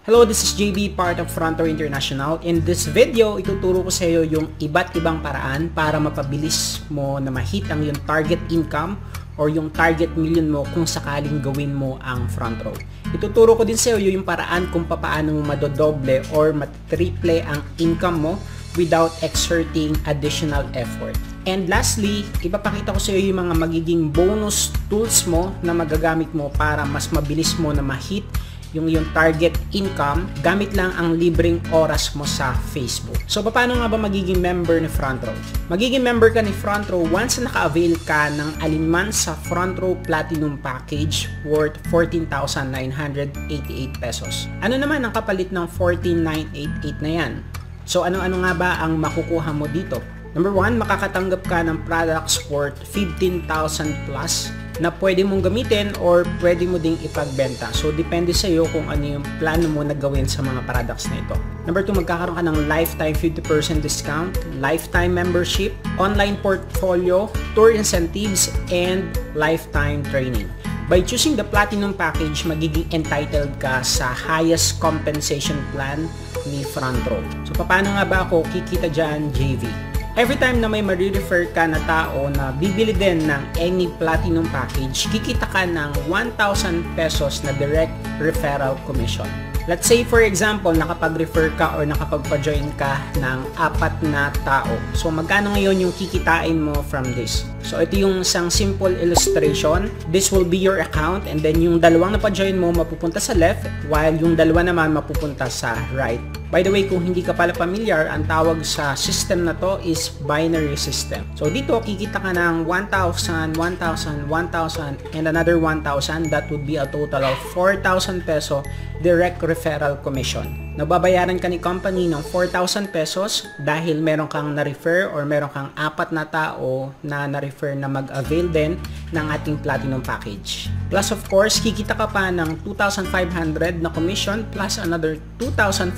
Hello, this is JB, part of Front Row International. In this video, ituturo ko sa iyo yung iba't ibang paraan para mapabilis mo na ma-hit ang yung target income or yung target million mo kung sakaling gawin mo ang front row. Ituturo ko din sa iyo yung paraan kung paano mo madodoble or mat-triple ang income mo without exerting additional effort. And lastly, ipapakita ko sa iyo yung mga magiging bonus tools mo na magagamit mo para mas mabilis mo na ma-hit yung target income gamit lang ang libreng oras mo sa Facebook. So, paano nga ba magiging member ni Front Row? Magiging member ka ni Front Row once na naka-avail ka ng alinman sa Front Row Platinum Package worth 14,988 pesos. Ano naman ang kapalit ng 14,988 na yan? So, ano-ano nga ba ang makukuha mo dito? Number 1, makakatanggap ka ng products worth 15,000 plus na pwede mong gamitin or pwede mo ding ipagbenta. So, depende sa iyo kung ano yung plano mo na gawin sa mga products na ito. Number 2, magkakaroon ka ng lifetime 50% discount, lifetime membership, online portfolio, tour incentives, and lifetime training. By choosing the Platinum Package, magiging entitled ka sa highest compensation plan ni Front Row. So, paano nga ba ako kikita dyan, JV? Every time na may ma-refer ka na tao na bibili din ng any Platinum Package, kikita ka ng 1,000 pesos na direct referral commission. Let's say for example, nakapag-refer ka or nakapagpa-join ka ng 4 na tao. So magkano ngayon yung kikitain mo from this? So ito yung isang simple illustration. This will be your account and then yung dalawang napa-join mo mapupunta sa left while yung dalawa naman mapupunta sa right. By the way, kung hindi ka pala familiar, ang tawag sa system na to is binary system. So dito kikita ka ng 1,000, 1,000, 1,000 and another 1,000. That would be a total of 4,000 peso direct referral commission. Nababayaran ka ni company ng 4,000 pesos dahil meron kang na-refer or meron kang 4 na tao na na-refer na mag-avail din ng ating Platinum Package. Plus of course, kikita ka pa ng 2,500 na commission plus another 2,500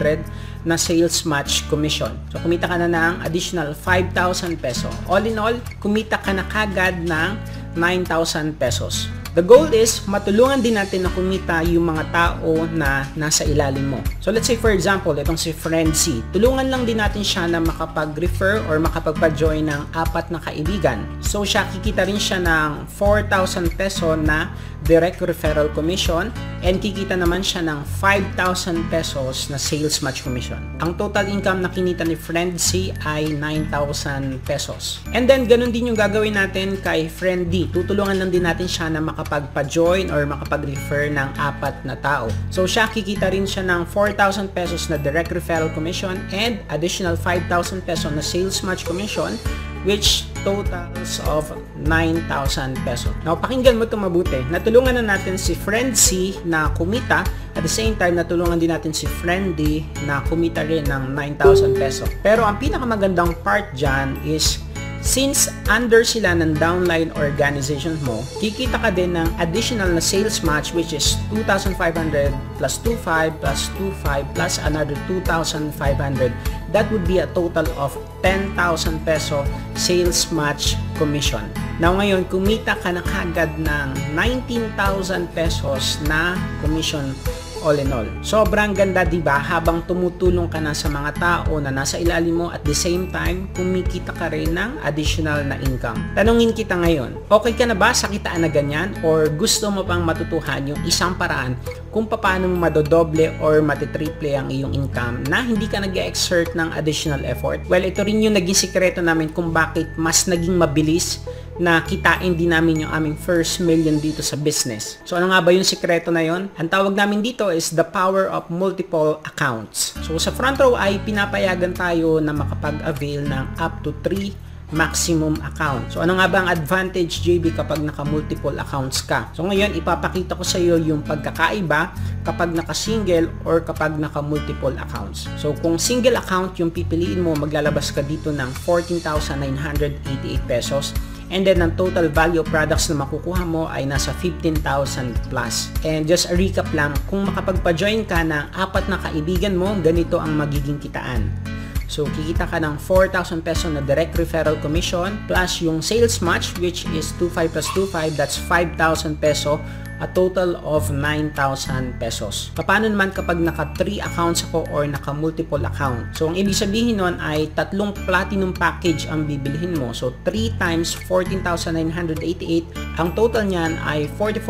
na sales match commission. So kumita ka na ng additional 5,000 peso. All in all, kumita ka na kagad ng 9,000 pesos. The goal is matulungan din natin na kumita yung mga tao na nasa ilalim mo. So let's say for example, itong si Friend C. Tulungan lang din natin siya na makapag-refer or makapagpa-join ng 4 na kaibigan. So siya kikita rin siya ng 4,000 peso na direct referral commission and kikita naman siya ng 5,000 pesos na sales match commission. Ang total income na kinita ni Friend C ay 9,000 pesos. And then ganun din yung gagawin natin kay Friend D. Tutulungan lang din natin siya na makapagpa-join or makapag-refer ng 4 na tao. So siya kikita rin siya ng 4,000 pesos na direct referral commission and additional 5,000 pesos na sales match commission, which totals of 9,000 pesos. Now, pakinggan mo ito mabuti. Natulungan na natin si Friend C na kumita. At the same time, natulungan din natin si Friend D na kumita rin ng 9,000 pesos. Pero ang pinakamagandang part dyan is since under sila ng downline organization mo, kikita ka din ng additional na sales match which is 2,500 plus 2,500 plus 2,500 plus another 2,500. That would be a total of 10,000 peso sales match commission. Now ngayon, kumita ka na kagad ng 19,000 pesos na commission all in all. Sobrang ganda, diba? Habang tumutulong ka na sa mga tao na nasa ilalim mo, at the same time, kumikita ka rin ng additional na income. Tanungin kita ngayon, okay ka na ba sa kitaan na ganyan? Or gusto mo pang matutuhan yung isang paraan kung paano mo madodoble or matitriple ang iyong income na hindi ka nag-exert ng additional effort? Well, ito rin yung naging sikreto namin kung bakit mas naging mabilis na kitain din namin yung aming first million dito sa business. So ano nga ba yung sikreto na yon? Ang tawag namin dito is the power of multiple accounts. So sa Front Row ay pinapayagan tayo na makapag-avail ng up to 3 maximum account. So ano nga ba ang advantage, JB, kapag naka-multiple accounts ka? So ngayon, ipapakita ko sa iyo yung pagkakaiba kapag naka-single or kapag naka-multiple accounts. So kung single account yung pipiliin mo, maglalabas ka dito ng 14,988 pesos. And then, ang total value of products na makukuha mo ay nasa 15,000 plus. And just a recap lang, kung makapagpa-join ka ng 4 na kaibigan mo, ganito ang magiging kitaan. So, kikita ka ng 4,000 peso na direct referral commission plus yung sales match which is 2,500 plus 2,500, that's 5,000 peso, a total of 9,000 pesos. Paano naman kapag naka 3 accounts ako or naka multiple account? So, ang ibig sabihin nun ay 3 platinum package ang bibilihin mo. So, 3 times 14,988. Ang total niyan ay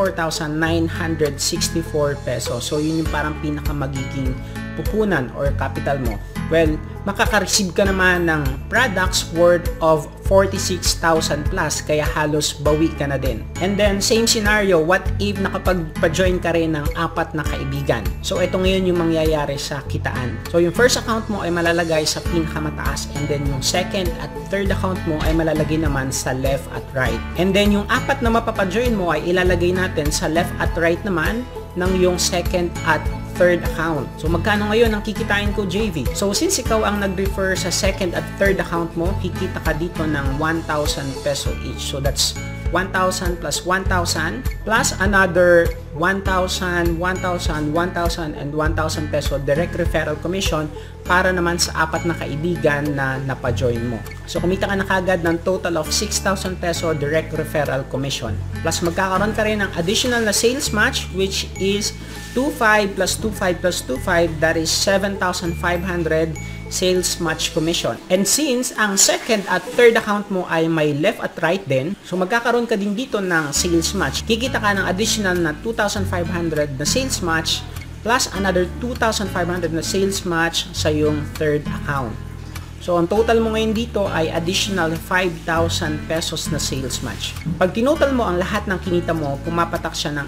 44,964 pesos. So, yun yung parang pinaka magiging pupunan or capital mo. Well, makaka-receive ka naman ng products worth of 46,000 plus, kaya halos bawi ka na din. And then, same scenario, what if nakapagpa-join ka rin ng 4 na kaibigan? So, ito ngayon yung mangyayari sa kitaan. So, yung first account mo ay malalagay sa pinakamataas, and then yung second at third account mo ay malalagay naman sa left at right. And then, yung 4 na mapapa-join mo ay ilalagay natin sa left at right naman ng yung second at third account. So, magkano ngayon ang kikitain ko, JV? So, since ikaw ang nag-refer sa second at third account mo, kikita ka dito ng 1,000 peso each. So, that's 1,000 plus 1,000 plus another 1,000, 1,000, 1,000, and 1,000 peso direct referral commission para naman sa 4 na kaibigan na napajoin mo. So, kumita ka na kagad ng total of 6,000 peso direct referral commission. Plus, magkakaroon ka rin ng additional na sales match which is 2,500 plus 2,500 plus 2,500, that is 7,500 sales match commission. And since ang second at third account mo ay may left at right din, so magkakaroon ka din dito ng sales match. Kikita ka ng additional na 2,500 na sales match plus another 2,500 na sales match sa yung third account. So, ang total mo ngayon dito ay additional 5,000 pesos na sales match. Pag tinotal mo ang lahat ng kinita mo, pumapatak siya ng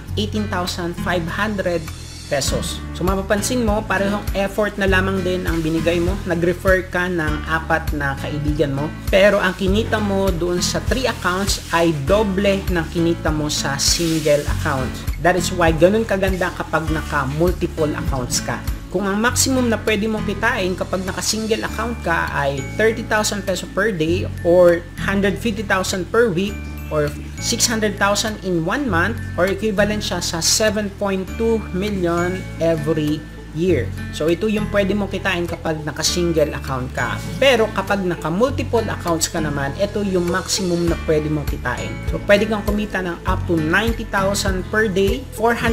18,500 pesos. So, mapapansin mo, parehong effort na lamang din ang binigay mo. Nag-refer ka ng 4 na kaibigan mo. Pero ang kinita mo doon sa 3 accounts ay doble ng kinita mo sa single account. That is why ganun kaganda kapag naka-multiple accounts ka. Kung ang maximum na pwede mong kitain kapag naka-single account ka ay 30,000 peso per day or 150,000 per week or 600,000 in 1 month or equivalent siya sa 7.2 million every year. So, ito yung pwede mong kitain kapag naka-single account ka. Pero kapag naka-multiple accounts ka naman, ito yung maximum na pwede mong kitain. So, pwede kang kumita ng up to 90,000 per day,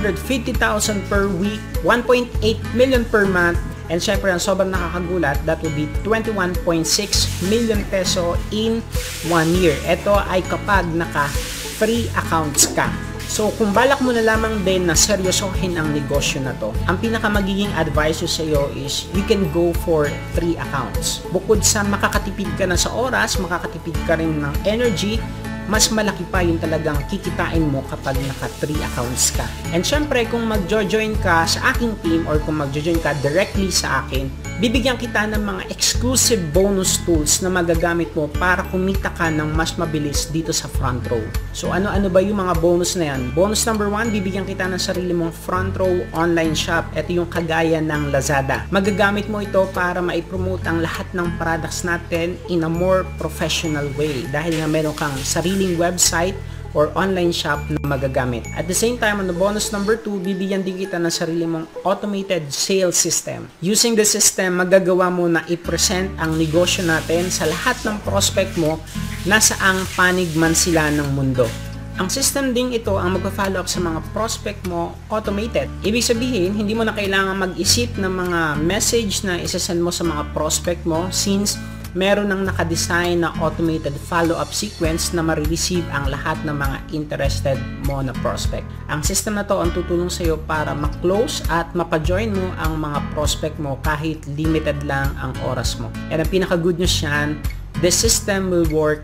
450,000 per week, 1.8 million per month, and syempre, ang sobrang nakakagulat, that would be 21.6 million peso in 1 year. Ito ay kapag naka-free accounts ka. So, kung balak mo na lamang din na seryosohin ang negosyo na to, ang pinaka magiging advice sa iyo is you can go for 3 accounts. Bukod sa makakatipid ka na sa oras, makakatipid ka rin ng energy, mas malaki pa yung talagang kikitain mo kapag naka 3 accounts ka. And syempre, kung mag-join ka sa aking team or kung mag-join ka directly sa akin, bibigyan kita ng mga exclusive bonus tools na magagamit mo para kumita ka ng mas mabilis dito sa front row. So, ano-ano ba yung mga bonus na yan? Bonus number 1, bibigyan kita ng sarili mong front row online shop. Ito yung kagaya ng Lazada. Magagamit mo ito para maipromote ang lahat ng products natin in a more professional way. Dahil nga meron kang sariling website or online shop na magagamit. At the same time, on the bonus number 2, bibigyan din kita ng sarili mong automated sales system. Using the system, magagawa mo na i-present ang negosyo natin sa lahat ng prospect mo na saang panig man sila ng mundo. Ang system ding ito ang magpa-follow up sa mga prospect mo automated. Ibig sabihin, hindi mo na kailangan mag-isip ng mga message na isasend mo sa mga prospect mo since meron ng nakadesign na automated follow-up sequence na marireceive ang lahat ng mga interested mo na prospect. Ang system na to ang tutulong sa iyo para ma-close at mapa-join mo ang mga prospect mo kahit limited lang ang oras mo. And ang pinaka-good news yan, the system will work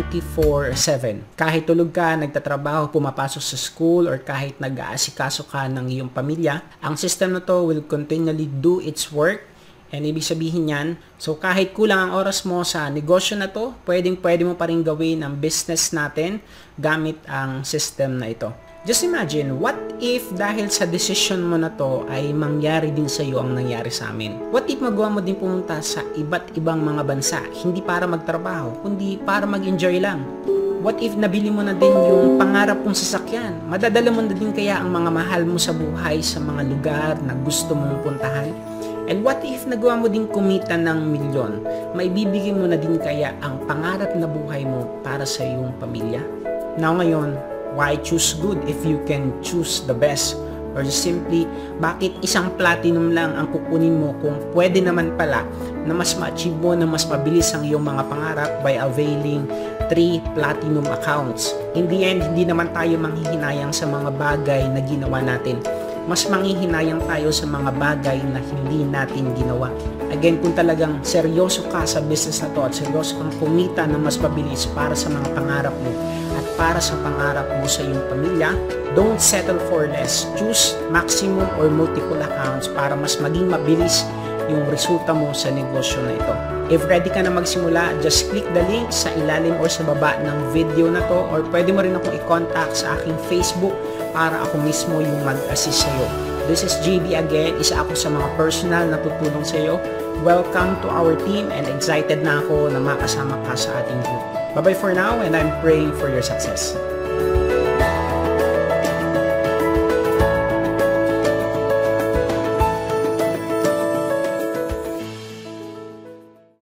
24/7. Kahit tulog ka, nagtatrabaho, pumapasok sa school, or kahit nag-aasikaso ka ng iyong pamilya, ang system na to will continually do its work. And ibig sabihin yan, so kahit kulang ang oras mo sa negosyo na to, pwede mo pa rin gawin ang business natin gamit ang system na ito. Just imagine, what if dahil sa decision mo na to ay mangyari din sa iyo ang nangyari sa amin? What if magawa mo din pumunta sa iba't ibang mga bansa, hindi para magtrabaho, kundi para mag-enjoy lang? What if nabili mo na din yung pangarap mong sasakyan? Madadala mo na din kaya ang mga mahal mo sa buhay sa mga lugar na gusto mong puntahan? And what if nagawa mo din kumita ng milyon? Maibibigay mo na din kaya ang pangarap na buhay mo para sa iyong pamilya? Now ngayon, why choose good if you can choose the best? Or simply, bakit isang platinum lang ang kukunin mo kung pwede naman pala na mas ma-achieve mo na mas mabilis ang iyong mga pangarap by availing 3 platinum accounts? In the end, hindi naman tayo manghihinayang sa mga bagay na ginawa natin. Mas manghihinayang tayo sa mga bagay na hindi natin ginawa. Again, kung talagang seryoso ka sa business na to at seryoso kang kumita na mas mabilis para sa mga pangarap mo at para sa pangarap mo sa iyong pamilya, don't settle for less. Choose maximum or multiple accounts para mas maging mabilis yung resulta mo sa negosyo na ito. If ready ka na magsimula, just click the link sa ilalim or sa baba ng video na to, or pwede mo rin akong i-contact sa aking Facebook para ako mismo yung mag-assist sa'yo. This is JB again, isa ako sa mga personal na tutulong sa'yo. Welcome to our team and excited na ako na makasama ka sa ating group. Bye-bye for now and I'm praying for your success.